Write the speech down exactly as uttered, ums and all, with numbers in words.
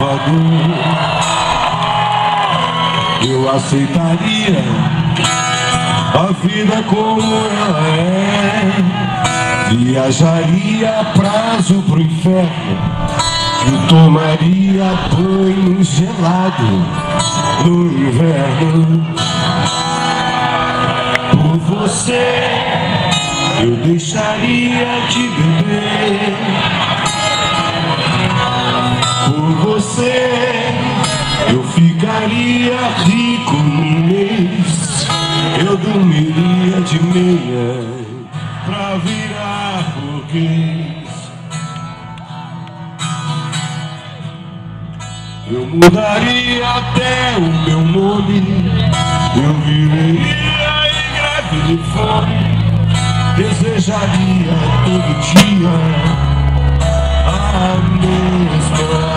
Eu aceitaria a vida como ela é. Viajaria a prazo pro inferno e tomaria banho gelado no inverno. Por você eu deixaria de beber. Por você eu ficaria rico num mês. Eu dormiria de meia pra virar burguês. Eu mudaria até o meu nome. Eu viveria em greve de fome. Desejaria todo dia a mesma